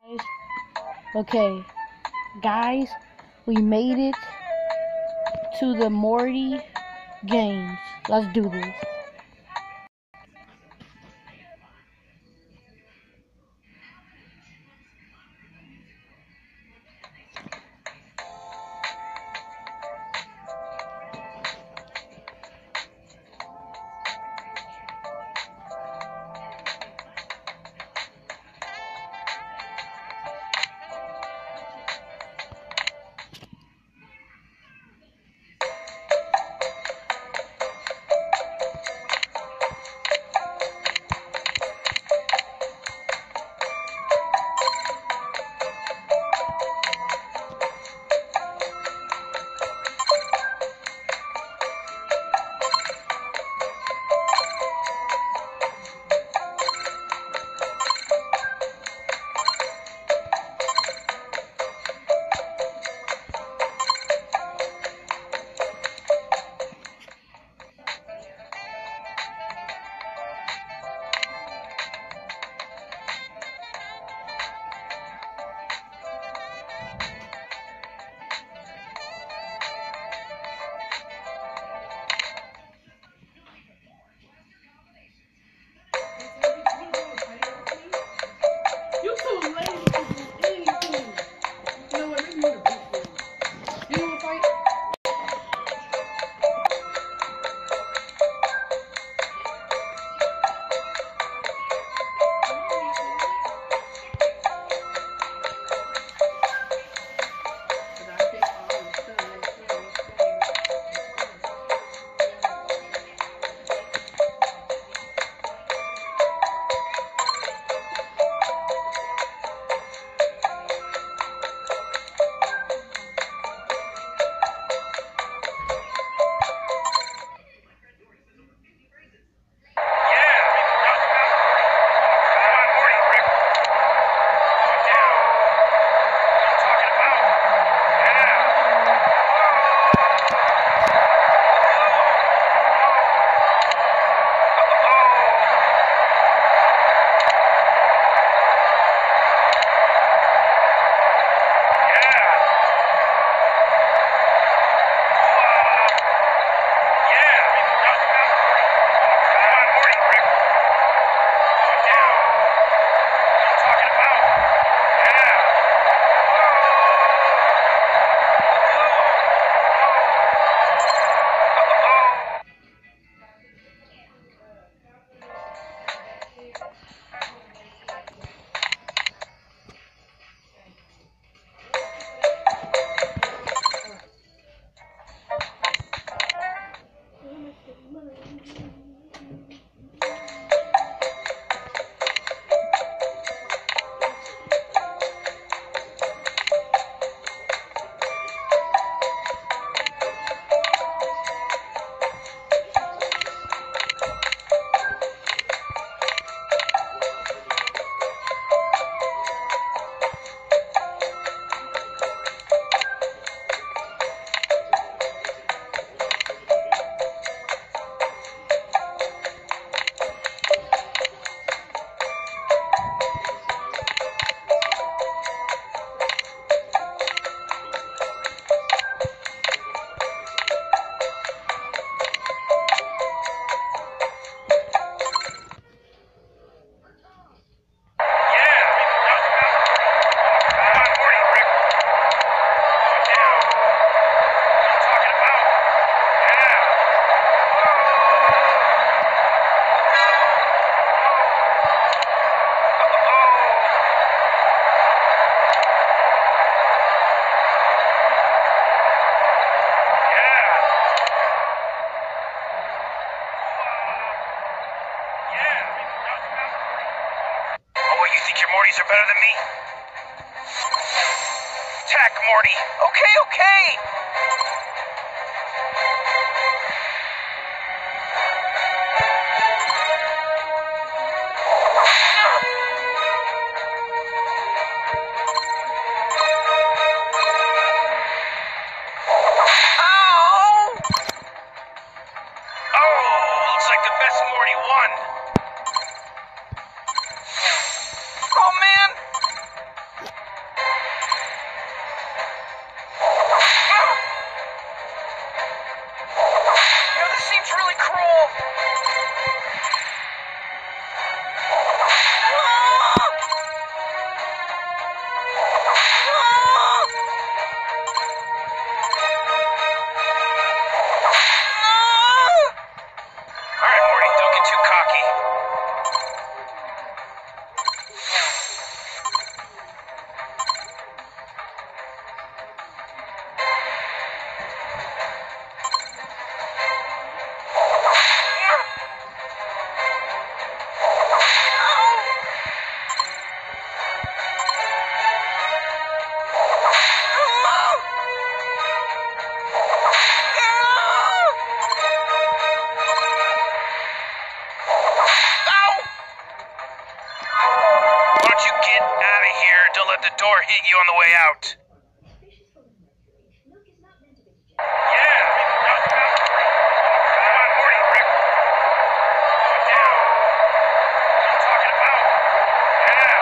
Guys, okay, guys, we made it to the Morty games. Let's do this. Mortys are better than me? Attack, Morty! Okay, okay! Ow! Oh, looks like the best Morty won. Oh, man! get out of here. Don't let the door hit you on the way out. Yeah. Come on, Morty, Rick. Down. What I'm talking about. Yeah.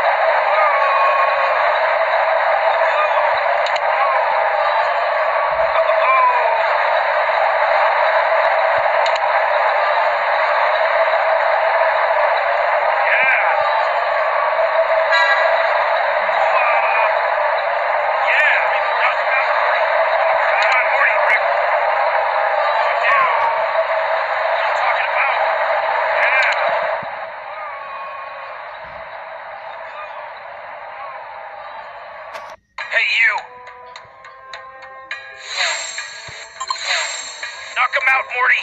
Hey, you! Knock him out, Morty!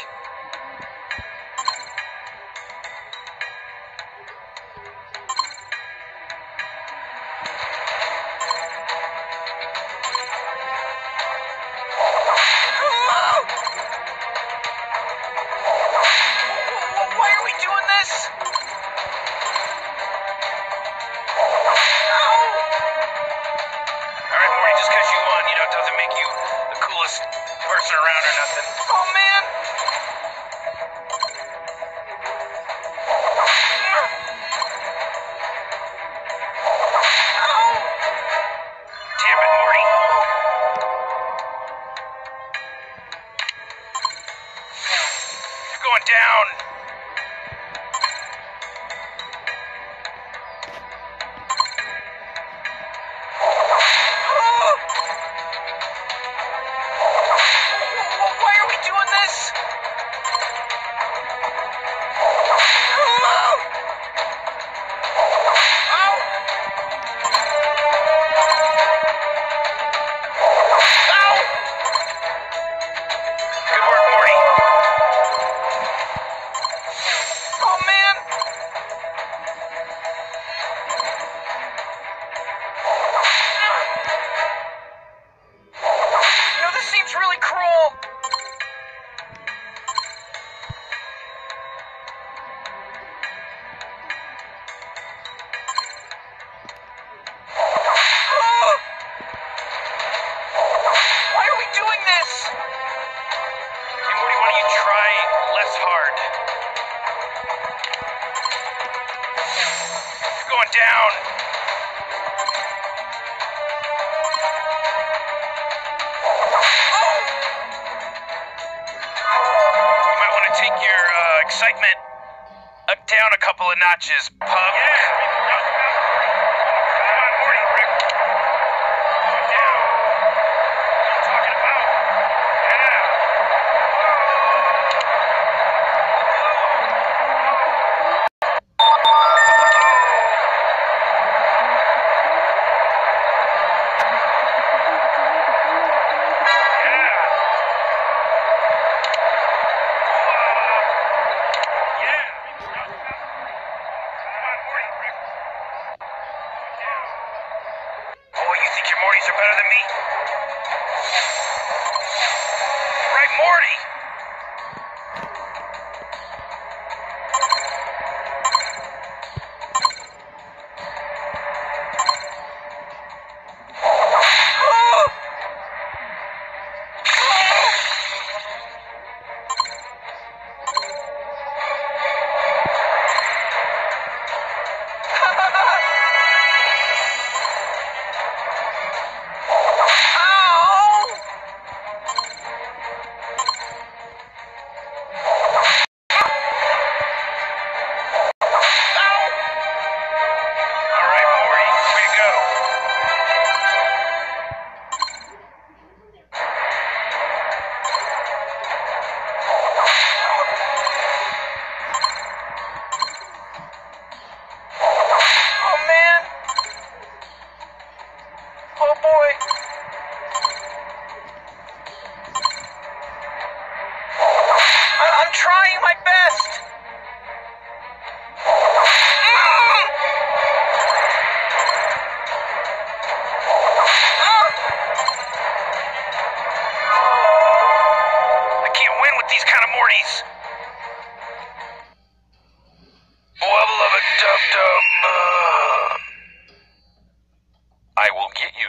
Why are we doing this? Alright, Morty, just because you won, it doesn't make you the coolest person around or nothing. Oh, man! Damn it, Morty. You're going down. Why are we doing this? Good work, Morty. Oh, man. This seems really cruel. Why are we doing this? Hey, Morty, why don't you try less hard? You're going down. You might want to take your excitement down a couple of notches, pub. Yeah. Come on, Morty, Rick. Down. What I'm talking about. Yeah. Think your Mortys are better than me? Right, Morty!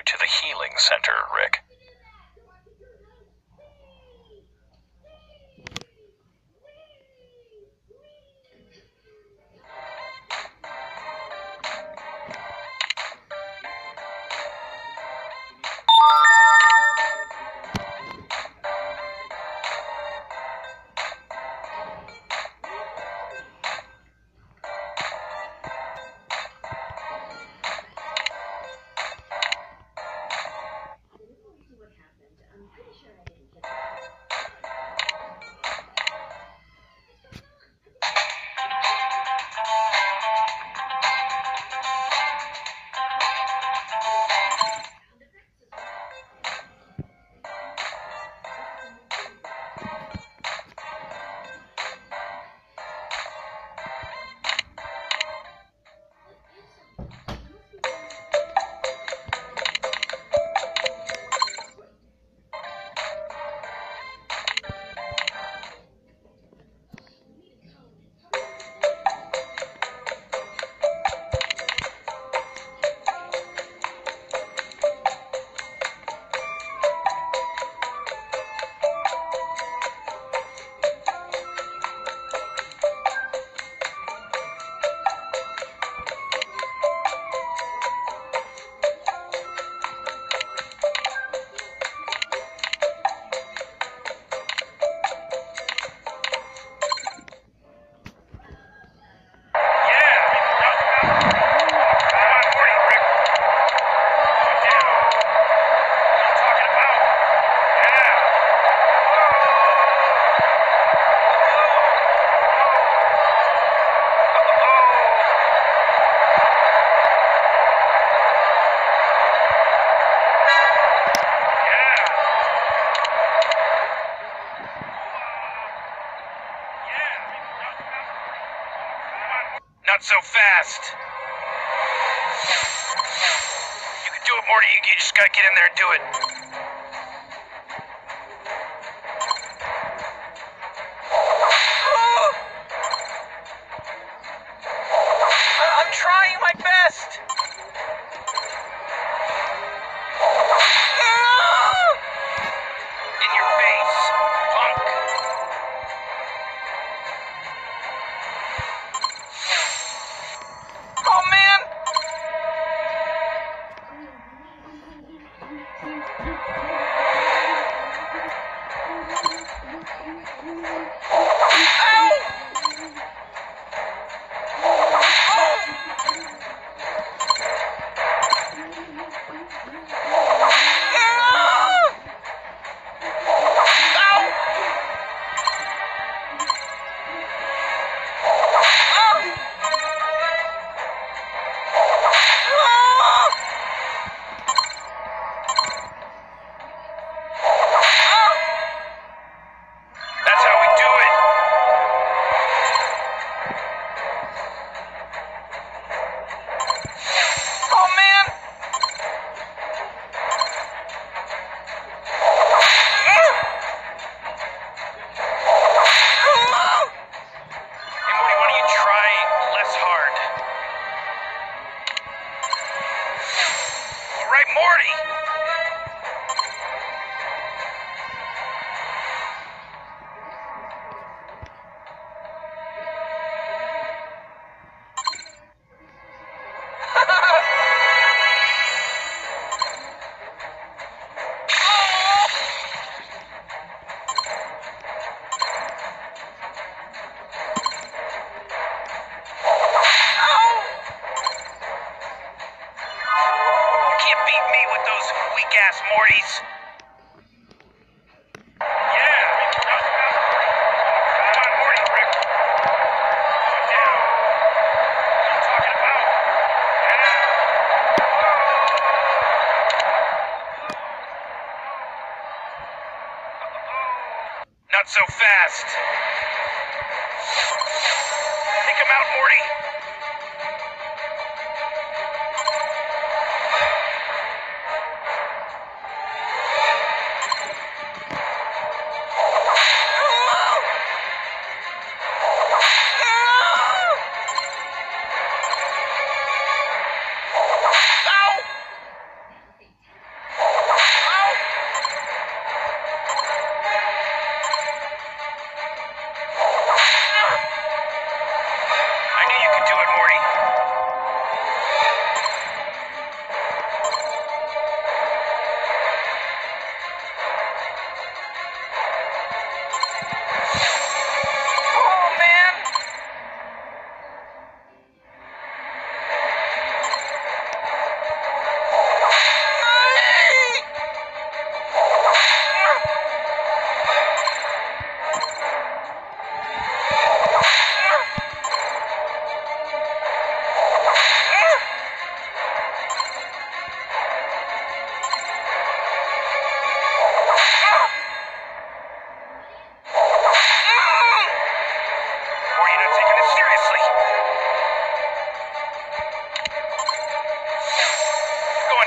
to the healing center, Rick. Not so fast. You can do it, Morty. You just gotta get in there and do it. I'm trying my best. In your face, punk. Oh, man! Morty! Weak-ass Mortys. Yeah! Come on, Morty, Rick. Down. What are you talking about? Yeah. Not so fast. Take him out, Morty.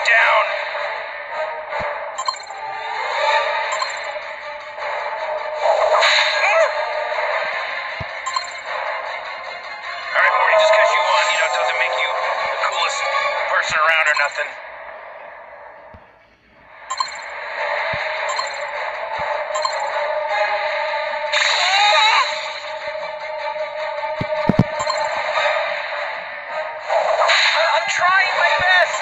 down. Alright, Morty, just because you won, doesn't make you the coolest person around or nothing. I'm trying my best.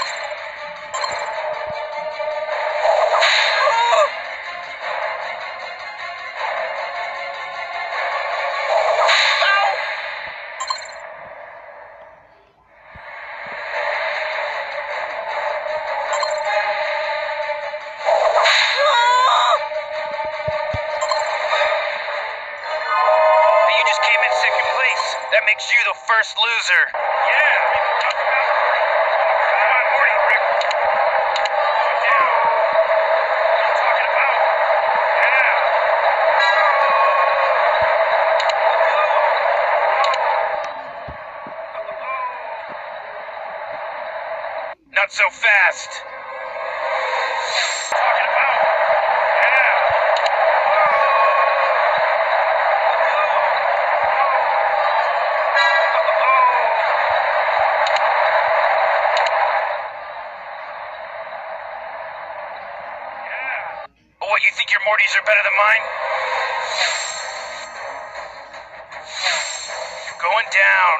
You just came in second place. That makes you the first loser. Yeah, come on, Morty, Rick. Down. What are you talking about? Yeah. Not so fast. Talking about? Yeah. What, you think your Mortys are better than mine? You're going down.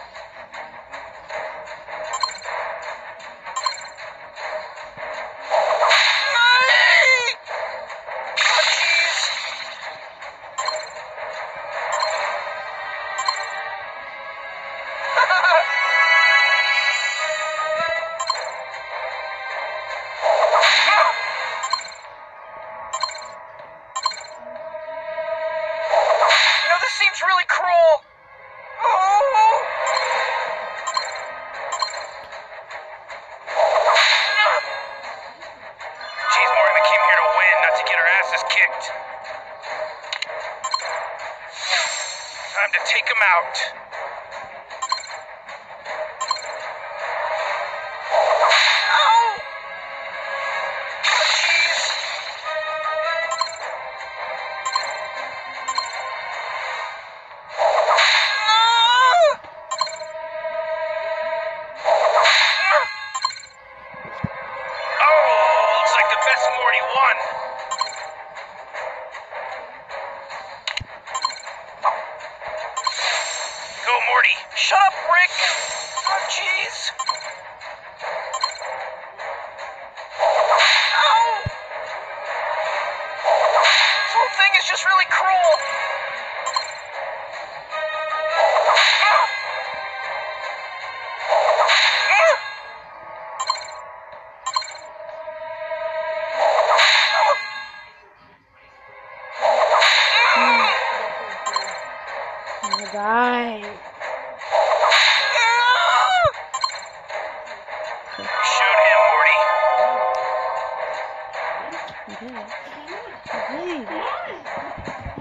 This seems really cruel. Oh. Jeez, Morty, we came here to win, not to get our asses kicked. Time to take them out. Ow! Jeez. Looks like the best Morty won. Go, Morty. Shut up, Rick. Oh, jeez. Ow! This whole thing is just really cruel. Die. Shoot him, Morty. Okay. Okay.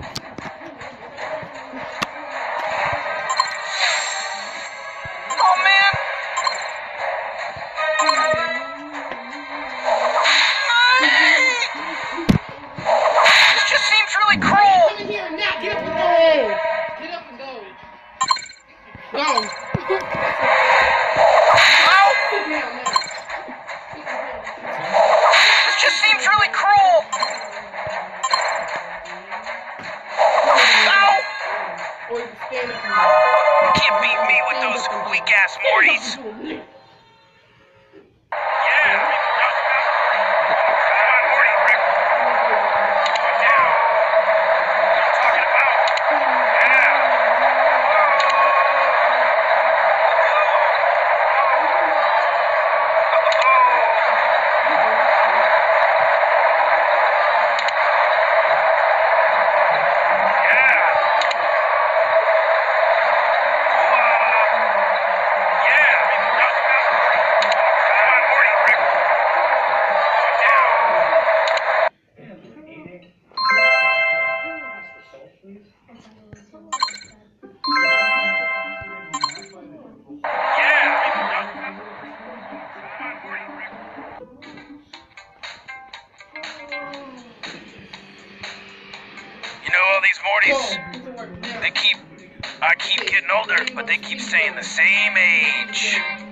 Mortys, I keep getting older, but they keep staying the same age.